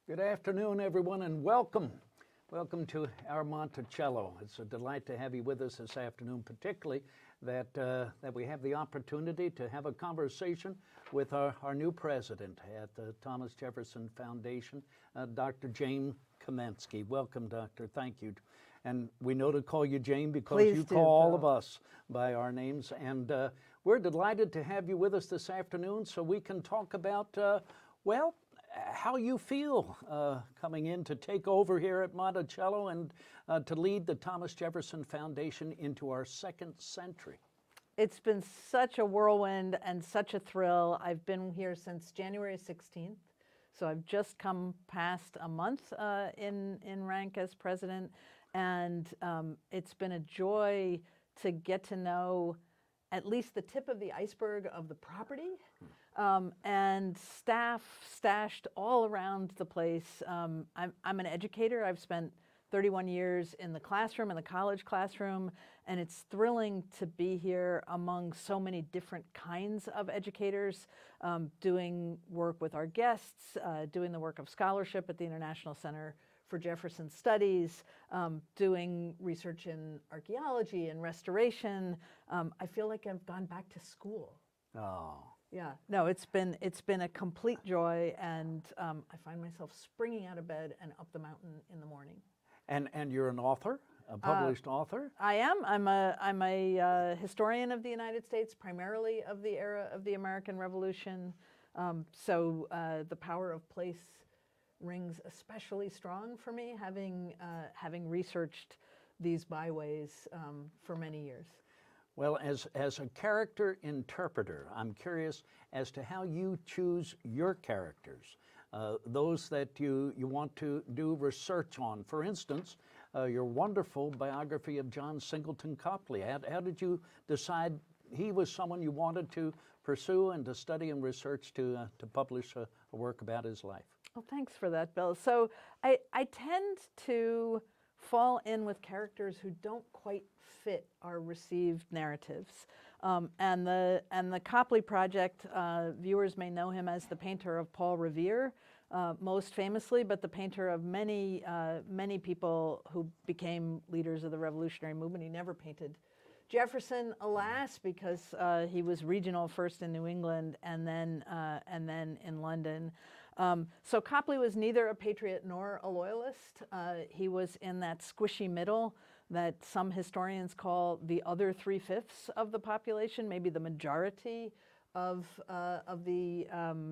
Good afternoon, everyone, and welcome. Welcome to our Monticello. It's a delight to have you with us this afternoon, particularly that we have the opportunity to have a conversation with our new president at the Thomas Jefferson Foundation, Dr. Jane Kamensky. Welcome, Doctor. Thank you. And we know to call you Jane because Please you do, call all Bill. of us by our names. And we're delighted to have you with us this afternoon so we can talk about, how you feel coming in to take over here at Monticello and to lead the Thomas Jefferson Foundation into our second century. It's been such a whirlwind and such a thrill. I've been here since January 16th, so I've just come past a month in rank as president, and it's been a joy to get to know at least the tip of the iceberg of the property, and staff stashed all around the place. I'm an educator. I've spent 31 years in the classroom, in the college classroom, and it's thrilling to be here among so many different kinds of educators, doing work with our guests, doing the work of scholarship at the International Center for Jefferson Studies, doing research in archaeology and restoration. I feel like I've gone back to school. Oh. Yeah, no, it's been a complete joy, and I find myself springing out of bed and up the mountain in the morning. And you're an author, a published author? I am. I'm a historian of the United States, primarily of the era of the American Revolution. So the power of place rings especially strong for me, having researched these byways for many years. Well, as a character interpreter, I'm curious as to how you choose your characters, those that you want to do research on. For instance, your wonderful biography of John Singleton Copley. How did you decide he was someone you wanted to pursue and to study and research to publish a work about his life? Well, thanks for that, Bill. So I tend to fall in with characters who don't quite fit our received narratives. And the Copley Project, viewers may know him as the painter of Paul Revere, most famously, but the painter of many people who became leaders of the Revolutionary Movement. He never painted Jefferson, alas, because he was regional first in New England and then in London. So Copley was neither a patriot nor a loyalist. He was in that squishy middle that some historians call the other 3/5 of the population, maybe the majority of the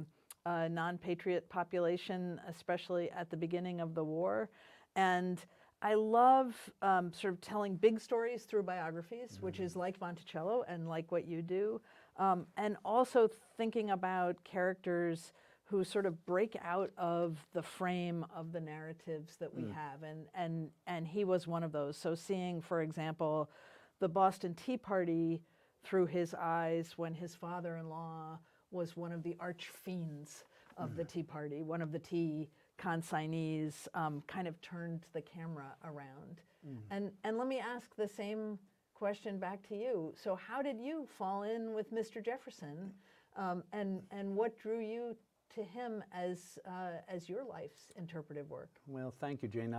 non-patriot population, especially at the beginning of the war. And I love sort of telling big stories through biographies, which is like Monticello and like what you do, and also thinking about characters who sort of break out of the frame of the narratives that we have, and he was one of those. So seeing, for example, the Boston Tea Party through his eyes when his father-in-law was one of the arch fiends of the Tea Party, one of the tea consignees, kind of turned the camera around. And let me ask the same question back to you. So how did you fall in with Mr. Jefferson, and what drew you to him as your life's interpretive work? Well, thank you, Jane.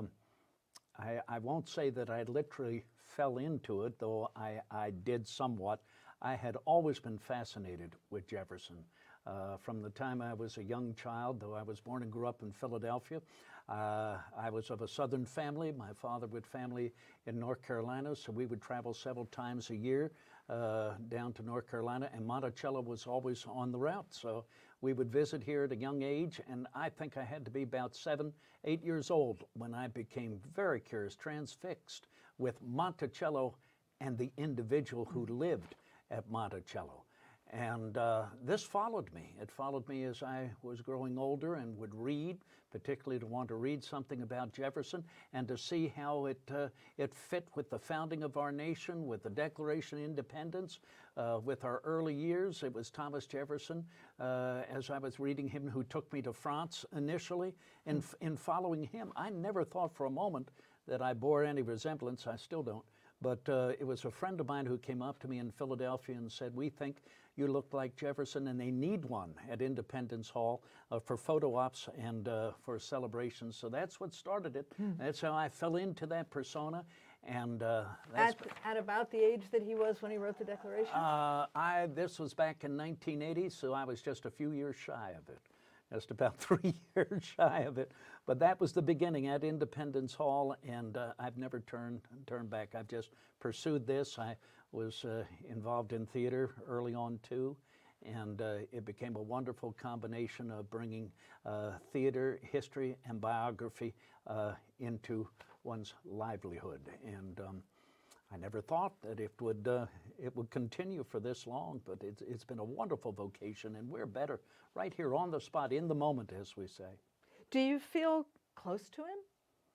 I won't say that I literally fell into it, though I did somewhat. I had always been fascinated with Jefferson. From the time I was a young child, though I was born and grew up in Philadelphia. I was of a Southern family. My father with family in North Carolina, so we would travel several times a year down to North Carolina, and Monticello was always on the route. So we would visit here at a young age, and I think I had to be about 7, 8 years old when I became very curious, transfixed with Monticello and the individual who lived at Monticello. And this followed me. It followed me as I was growing older and would read, particularly to want to read something about Jefferson and to see how it fit with the founding of our nation, with the Declaration of Independence, with our early years. It was Thomas Jefferson, as I was reading him, who took me to France initially. In following him, I never thought for a moment that I bore any resemblance, I still don't, But it was a friend of mine who came up to me in Philadelphia and said, "We think you look like Jefferson, and they need one at Independence Hall for photo ops and for celebrations." So that's what started it. That's how I fell into that persona. And at about the age that he was when he wrote the Declaration? This was back in 1980, so I was just a few years shy of it. Just about 3 years shy of it. But that was the beginning at Independence Hall, and I've never turned back. I've just pursued this. I was involved in theater early on too, and it became a wonderful combination of bringing theater, history, and biography into one's livelihood. And I never thought that it would continue for this long, but it's been a wonderful vocation, and we're better right here on the spot, in the moment, as we say. Do you feel close to him?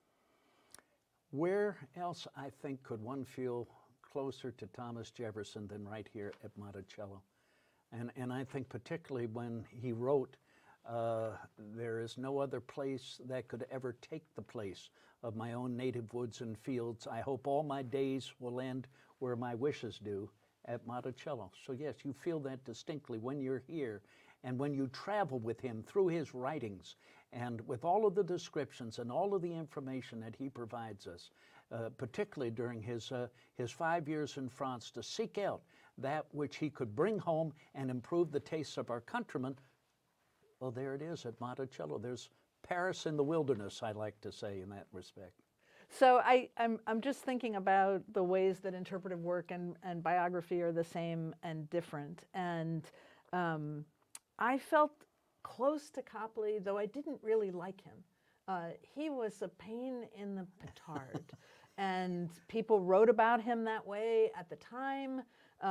Where else, I think, could one feel closer to Thomas Jefferson than right here at Monticello? And I think particularly when he wrote, "There is no other place that could ever take the place of my own native woods and fields. I hope all my days will end where my wishes do, at Monticello." So yes, you feel that distinctly when you're here, and when you travel with him through his writings, and with all of the descriptions and all of the information that he provides us, particularly during his 5 years in France, to seek out that which he could bring home and improve the tastes of our countrymen. Well, there it is at Monticello. There's Paris in the wilderness, I like to say, in that respect. So I'm just thinking about the ways that interpretive work and biography are the same and different. And I felt close to Copley, though I didn't really like him. He was a pain in the petard. And people wrote about him that way at the time.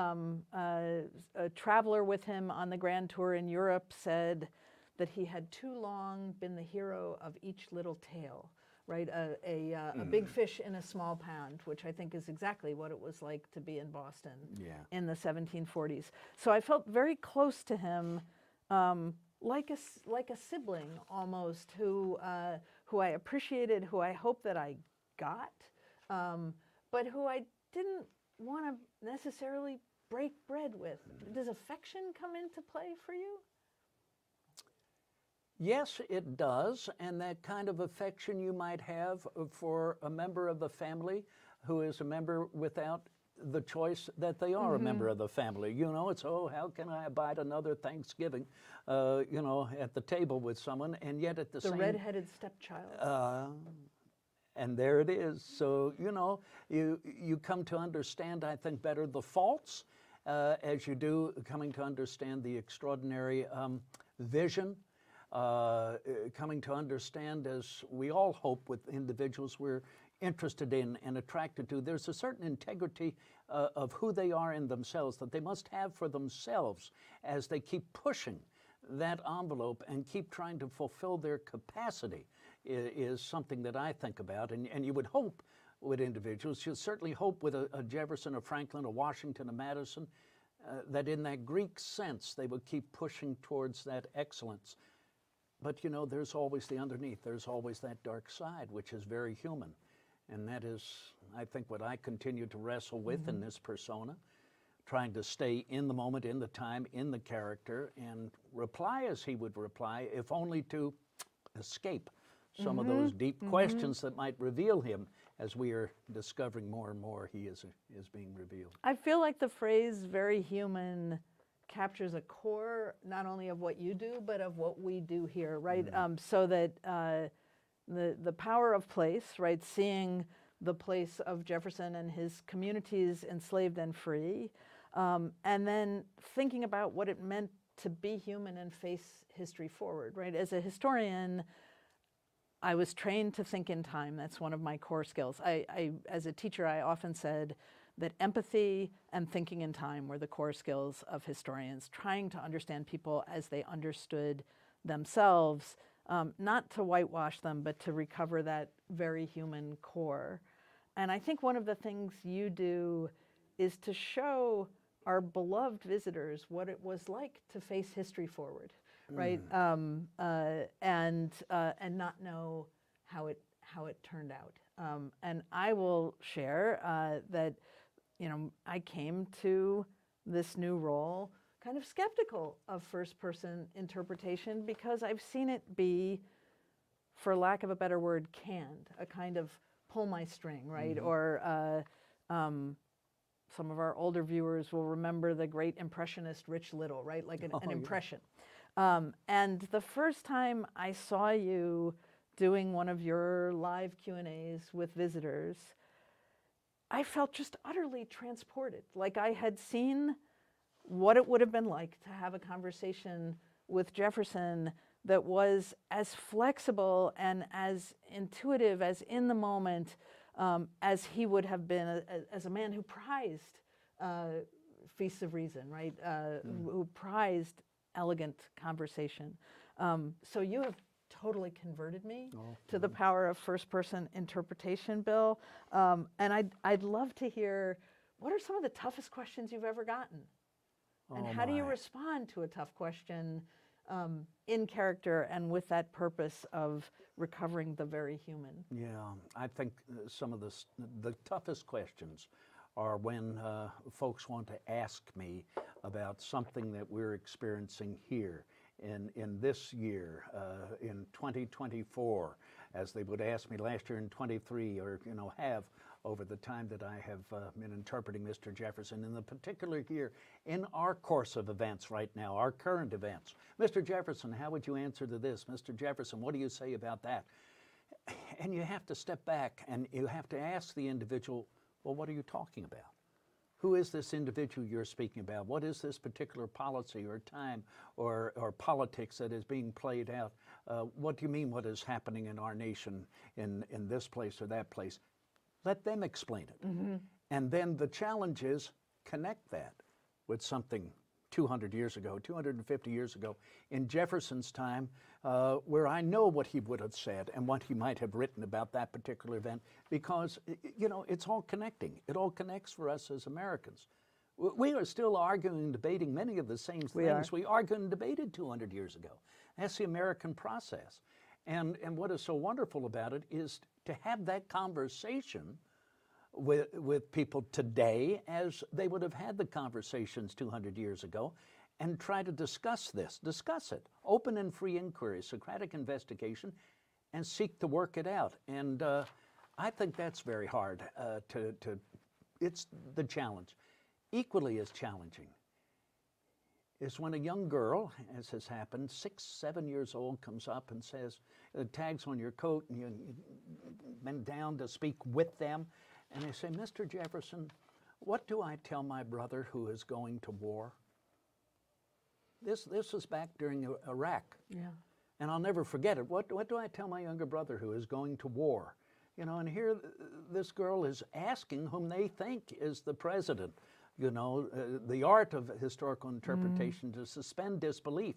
A traveler with him on the Grand Tour in Europe said that he had too long been the hero of each little tale, right? A big fish in a small pond, which I think is exactly what it was like to be in Boston in the 1740s. So I felt very close to him, like a sibling almost, who I appreciated, who I hope that I got, but who I didn't want to necessarily break bread with. Does affection come into play for you? Yes, it does, and that kind of affection you might have for a member of the family who is a member without the choice that they are a member of the family. You know, it's, oh, how can I abide another Thanksgiving, you know, at the table with someone, and yet at the same... The red-headed stepchild. And there it is. So, you know, you come to understand, I think, better the faults as you do coming to understand the extraordinary vision, coming to understand, as we all hope with individuals we're interested in and attracted to, there's a certain integrity of who they are in themselves that they must have for themselves as they keep pushing that envelope and keep trying to fulfill their capacity is something that I think about. And you would hope with individuals, you certainly hope with a Jefferson, a Franklin, a Washington, a Madison, that in that Greek sense they would keep pushing towards that excellence. But, you know, there's always the underneath. There's always that dark side, which is very human. And that is, I think, what I continue to wrestle with in this persona, trying to stay in the moment, in the time, in the character, and reply as he would reply, if only to escape some of those deep questions that might reveal him. As we are discovering more and more, he is being revealed. I feel like the phrase "very human" captures a core not only of what you do, but of what we do here, right? So that the power of place, right? Seeing the place of Jefferson and his communities enslaved and free, and then thinking about what it meant to be human and face history forward, right? As a historian, I was trained to think in time. That's one of my core skills. As a teacher, I often said that empathy and thinking in time were the core skills of historians, trying to understand people as they understood themselves, not to whitewash them, but to recover that very human core. And I think one of the things you do is to show our beloved visitors what it was like to face history forward, right? And not know how it turned out. And I will share that, I came to this new role kind of skeptical of first-person interpretation because I've seen it be, for lack of a better word, canned, a kind of pull my string, right? Or some of our older viewers will remember the great impressionist Rich Little, right? Like an impression. And the first time I saw you doing one of your live Q&As with visitors, I felt just utterly transported. Like I had seen what it would have been like to have a conversation with Jefferson that was as flexible and as intuitive, as in the moment, as he would have been as a man who prized feasts of reason, right? Who prized elegant conversation. So you have totally converted me to the power of first-person interpretation, Bill. And I'd love to hear, what are some of the toughest questions you've ever gotten? And how do you respond to a tough question in character and with that purpose of recovering the very human? Yeah, I think some of the toughest questions are when folks want to ask me about something that we're experiencing here in this year, in 2024, as they would ask me last year in 23, or have over the time that I have been interpreting Mr. Jefferson in the particular year in our course of events right now, our current events. Mr. Jefferson, how would you answer to this? Mr. Jefferson, what do you say about that? And you have to step back and you have to ask the individual, well, what are you talking about? Who is this individual you're speaking about? What is this particular policy or time or politics that is being played out? What do you mean what is happening in our nation in this place or that place? Let them explain it. And then the challenge is connect that with something 200 years ago, 250 years ago, in Jefferson's time, where I know what he would have said and what he might have written about that particular event, because, it's all connecting. It all connects for us as Americans. We are still arguing and debating many of the same things we argued and debated 200 years ago. That's the American process. And what is so wonderful about it is to have that conversation with people today as they would have had the conversations 200 years ago, and try to discuss it. Open and free inquiry, Socratic investigation, and seek to work it out. And I think that's very hard it's the challenge. Equally as challenging is when a young girl, as has happened, 6, 7 years old, comes up and says, tags on your coat, and you bend down to speak with them, and they say, Mr. Jefferson, what do I tell my brother who is going to war? This was back during Iraq. Yeah. And I'll never forget it. What do I tell my younger brother who is going to war? And here this girl is asking whom they think is the president. The art of historical interpretation to suspend disbelief.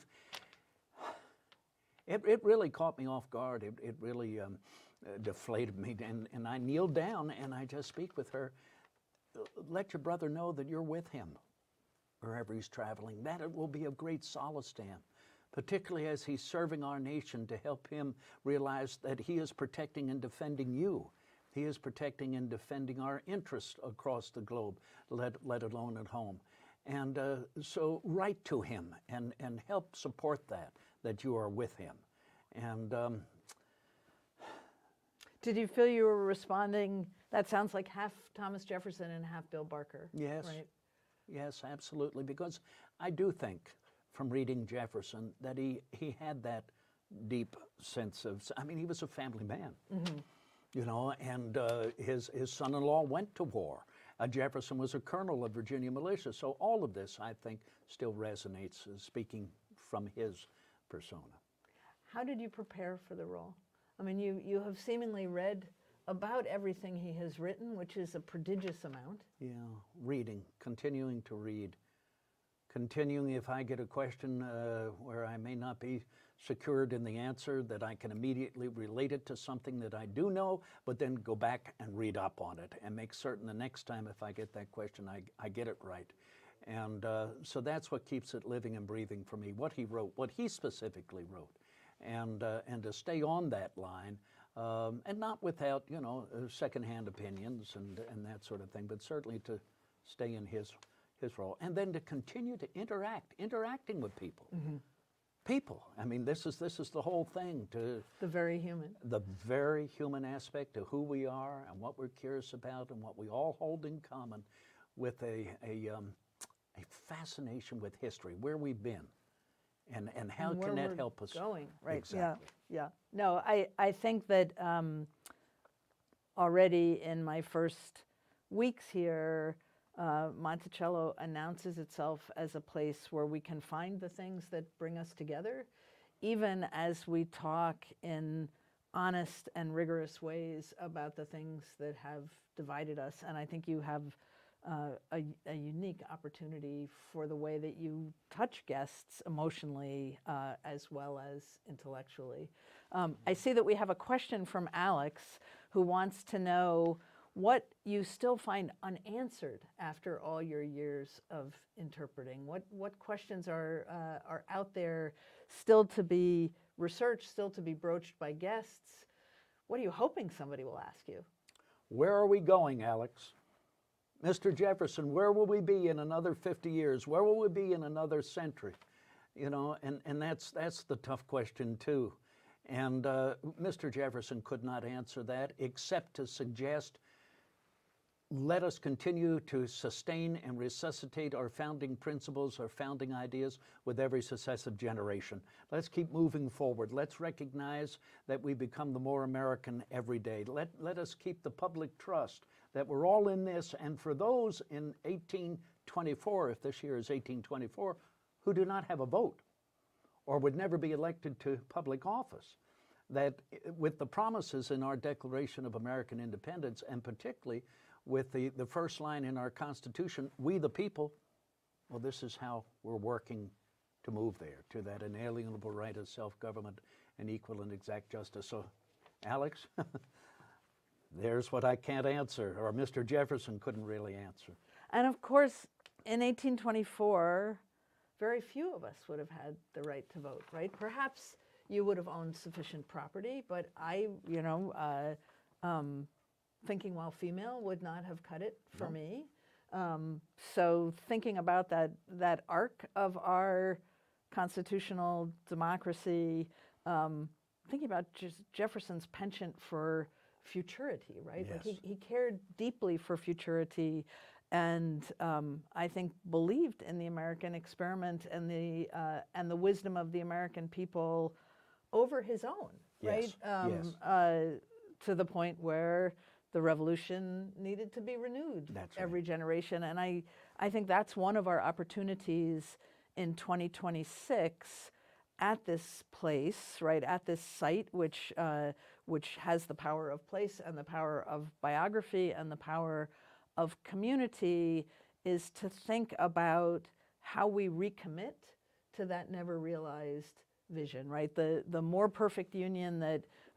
It really caught me off guard. It really deflated me. And I kneeled down and I just speak with her. Let your brother know that you're with him wherever he's traveling. That it will be of great solace to him, particularly as he's serving our nation, to help him realize that he is protecting and defending you. He is protecting and defending our interests across the globe, let alone at home. And so write to him and help support that you are with him. And did you feel you were responding? That sounds like half Thomas Jefferson and half Bill Barker. Yes, right? Yes, absolutely. Because I do think from reading Jefferson that he had that deep sense of, he was a family man. And his son-in-law went to war. Jefferson was a colonel of Virginia militia. So all of this, I think, still resonates, speaking from his persona. How did you prepare for the role? You have seemingly read about everything he has written, which is a prodigious amount. Yeah, reading, continuing to read. Continuing, if I get a question where I may not be secured in the answer, that I can immediately relate it to something that I do know, but then go back and read up on it and make certain the next time if I get that question, I get it right. And so that's what keeps it living and breathing for me, what he wrote, what he specifically wrote. And to stay on that line, and not without, secondhand opinions and that sort of thing, but certainly to stay in his role, and then to continue to interacting with people. People. I mean, this is the whole thing. The very human. The very human aspect of who we are and what we're curious about and what we all hold in common, with a fascination with history, where we've been, and how And can where that we're help us? going, right? Exactly. Yeah. No, I think that already in my first weeks here, Monticello announces itself as a place where we can find the things that bring us together, even as we talk in honest and rigorous ways about the things that have divided us. And I think you have a unique opportunity for the way that you touch guests emotionally as well as intellectually. I see that we have a question from Alex, who wants to know what you still find unanswered after all your years of interpreting. What questions are out there still to be researched, still to be broached by guests? What are you hoping somebody will ask you? Where are we going, Alex? Mr. Jefferson, where will we be in another 50 years? Where will we be in another century? And that's the tough question too. And Mr. Jefferson could not answer that, except to suggest, let us continue to sustain and resuscitate our founding principles, our founding ideas with every successive generation. Let's keep moving forward. Let's recognize that we become the more American every day. Let us keep the public trust that we're all in this. And for those in 1824, if this year is 1824, who do not have a vote or would never be elected to public office, that with the promises in our Declaration of American Independence, and particularly with the first line in our Constitution, we the people, well, this is how we're working to move there, to that inalienable right of self-government and equal and exact justice. So, Alex, there's what I can't answer, or Mr. Jefferson couldn't really answer. And of course, in 1824, very few of us would have had the right to vote, right? Perhaps you would have owned sufficient property, but I, thinking while female would not have cut it for me. So thinking about that arc of our constitutional democracy, thinking about just Jefferson's penchant for futurity, right? Yes. Like he cared deeply for futurity, and I think believed in the American experiment and the wisdom of the American people over his own, right? Yes. To the point where the revolution needed to be renewed every generation. And I think that's one of our opportunities in 2026 at this place, right, at this site, which has the power of place and the power of biography and the power of community, is to think about how we recommit to that never realized vision, right? The more perfect union that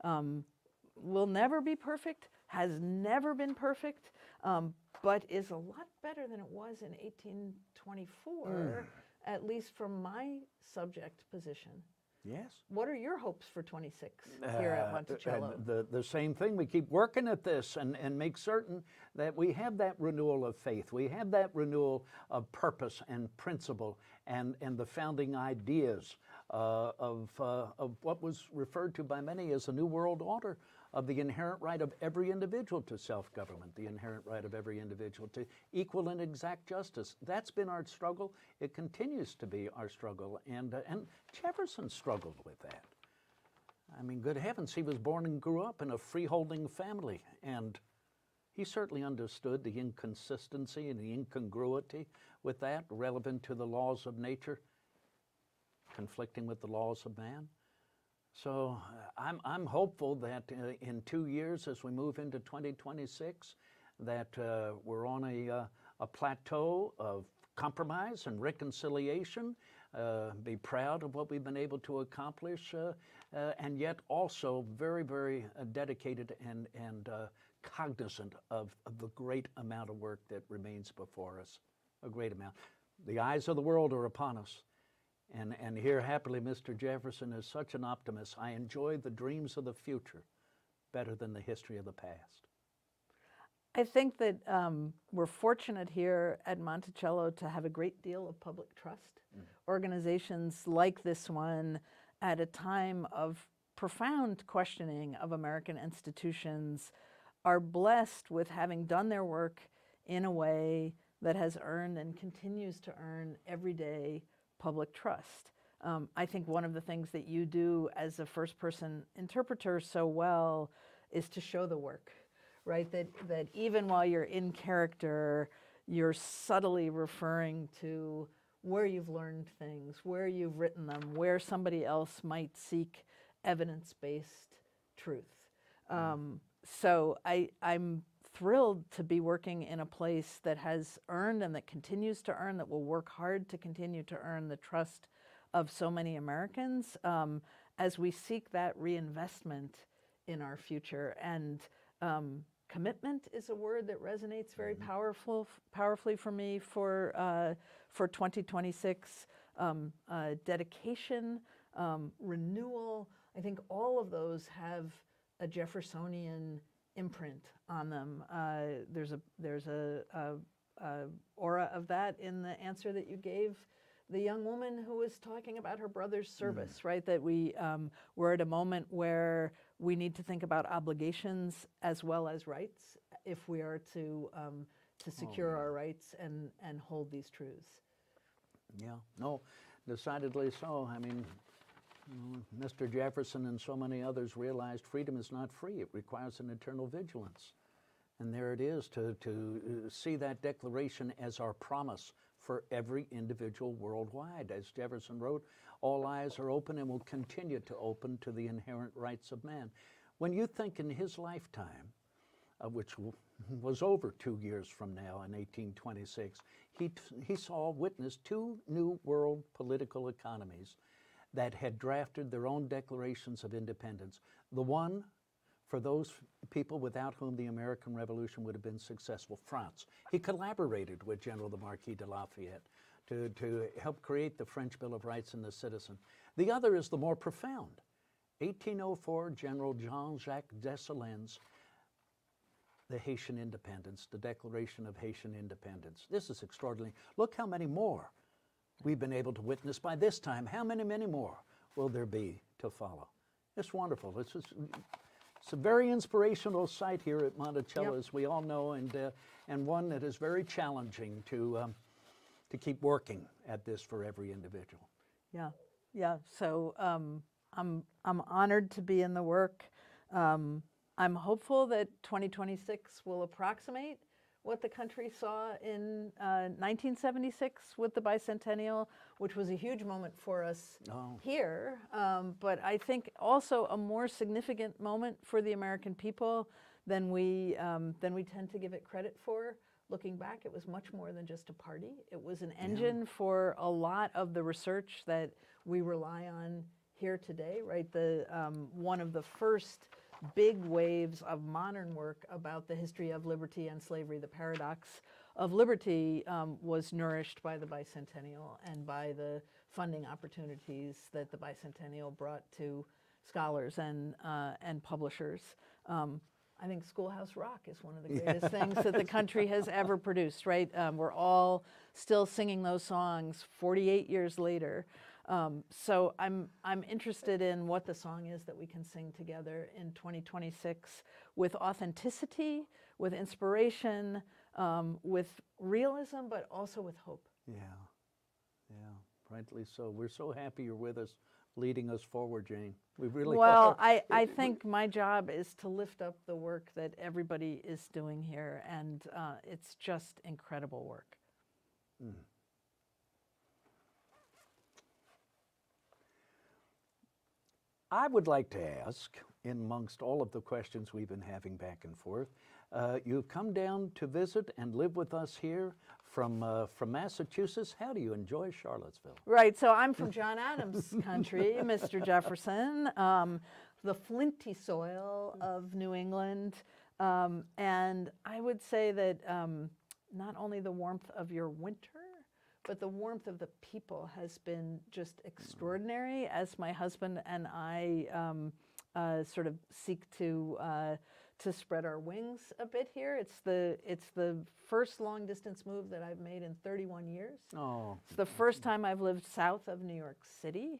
will never be perfect, has never been perfect, but is a lot better than it was in 1824, at least from my subject position. Yes. What are your hopes for 26 here at Monticello? The same thing. We keep working at this and make certain that we have that renewal of faith. We have that renewal of purpose and principle and the founding ideas of what was referred to by many as the New World Order, of the inherent right of every individual to self-government, the inherent right of every individual to equal and exact justice. That's been our struggle. It continues to be our struggle, and Jefferson struggled with that. I mean, good heavens, he was born and grew up in a freeholding family, and he certainly understood the inconsistency and the incongruity with that, relevant to the laws of nature, conflicting with the laws of man. So I'm hopeful that in 2 years, as we move into 2026, that we're on a plateau of compromise and reconciliation, be proud of what we've been able to accomplish, and yet also very, very dedicated and cognizant of the great amount of work that remains before us, a great amount. The eyes of the world are upon us. And here, happily, Mr. Jefferson is such an optimist. I enjoy the dreams of the future better than the history of the past? I think that we're fortunate here at Monticello to have a great deal of public trust. Organizations like this one, at a time of profound questioning of American institutions, are blessed with having done their work in a way that has earned and continues to earn everyday public trust. I think one of the things that you do as a first-person interpreter so well is to show the work, right? That even while you're in character, you're subtly referring to where you've learned things, where you've written them, where somebody else might seek evidence-based truth. So I'm thrilled to be working in a place that has earned and that continues to earn, that will work hard to continue to earn the trust of so many Americans as we seek that reinvestment in our future. And commitment is a word that resonates very powerfully for me for 2026. Dedication, renewal. I think all of those have a Jeffersonian imprint on them. There's a aura of that in the answer that you gave the young woman who was talking about her brother's service, right? That we're at a moment where we need to think about obligations as well as rights if we are to secure our rights and hold these truths. Yeah, no, decidedly so. I mean, Mr. Jefferson and so many others realized freedom is not free. It requires an eternal vigilance. And there it is, to see that declaration as our promise for every individual worldwide. As Jefferson wrote, all eyes are open and will continue to open to the inherent rights of man. When you think in his lifetime, which was over 2 years from now in 1826, he witnessed two new world political economies that had drafted their own declarations of independence. The one for those people without whom the American Revolution would have been successful, France. He collaborated with General the Marquis de Lafayette to help create the French Bill of Rights and the Citizen. The other is the more profound. 1804, General Jean-Jacques Dessalines, the Haitian independence, the Declaration of Haitian Independence. This is extraordinary. Look how many more we've been able to witness by this time. How many more will there be to follow? It's wonderful. It's a very inspirational site here at Monticello, as we all know, and one that is very challenging to keep working at this for every individual. Yeah. So I'm honored to be in the work. I'm hopeful that 2026 will approximate what the country saw in 1976 with the bicentennial, which was a huge moment for us here, but I think also a more significant moment for the American people than we tend to give it credit for. Looking back, it was much more than just a party. It was an engine for a lot of the research that we rely on here today, right? One of the first big waves of modern work about the history of liberty and slavery, the paradox of liberty, was nourished by the bicentennial and by the funding opportunities that the bicentennial brought to scholars and publishers. I think Schoolhouse Rock is one of the greatest things that the country has ever produced, right? We're all still singing those songs 48 years later. So I'm interested in what the song is that we can sing together in 2026 with authenticity, with inspiration, with realism, but also with hope. Yeah, rightly so. We're so happy you're with us, leading us forward, Jane. We really are. I think my job is to lift up the work that everybody is doing here, and it's just incredible work. I would like to ask, in amongst all of the questions we've been having back and forth, you've come down to visit and live with us here from Massachusetts. How do you enjoy Charlottesville? Right, so I'm from John Adams' country, Mr. Jefferson, the flinty soil of New England. And I would say that not only the warmth of your winter, but the warmth of the people has been just extraordinary as my husband and I sort of seek to spread our wings a bit here. It's the first long distance move that I've made in 31 years. Oh, It's the first time I've lived south of New York City.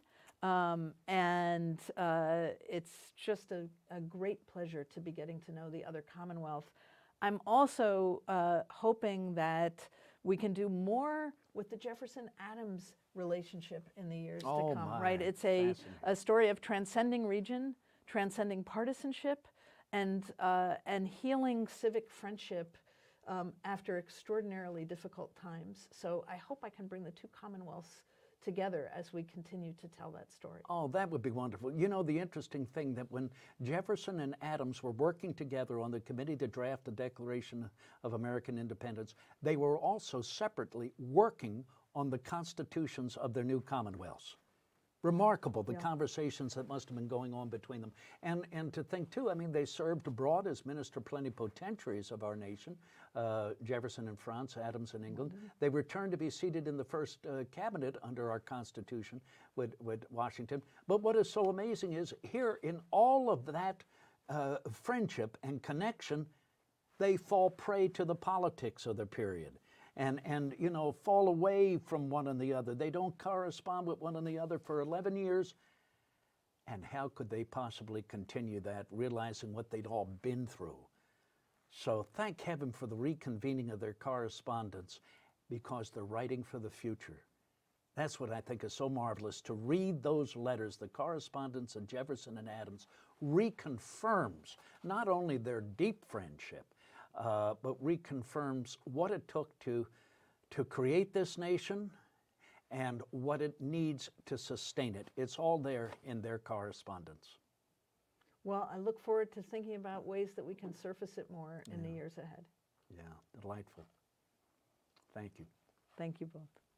And it's just a great pleasure to be getting to know the other Commonwealth. I'm also hoping that we can do more with the Jefferson-Adams relationship in the years to come, right? It's a story of transcending region, transcending partisanship, and healing civic friendship after extraordinarily difficult times. So I hope I can bring the two Commonwealths together as we continue to tell that story. Oh, that would be wonderful. You know, the interesting thing that when Jefferson and Adams were working together on the committee to draft the Declaration of American Independence, they were also separately working on the constitutions of their new commonwealths. Remarkable, the conversations that must have been going on between them. And to think, too, I mean, they served abroad as minister plenipotentiaries of our nation, Jefferson in France, Adams in England. They returned to be seated in the first cabinet under our Constitution with Washington. But what is so amazing is here in all of that friendship and connection, they fall prey to the politics of the period. And you know, fall away from one and the other. They don't correspond with one and the other for 11 years. And how could they possibly continue that, realizing what they'd all been through? So thank heaven for the reconvening of their correspondence, because they're writing for the future. That's what I think is so marvelous, to read those letters. The correspondence of Jefferson and Adams reconfirms not only their deep friendship, but reconfirms what it took to create this nation and what it needs to sustain it. It's all there in their correspondence. Well, I look forward to thinking about ways that we can surface it more in the years ahead. Yeah, delightful. Thank you. Thank you both.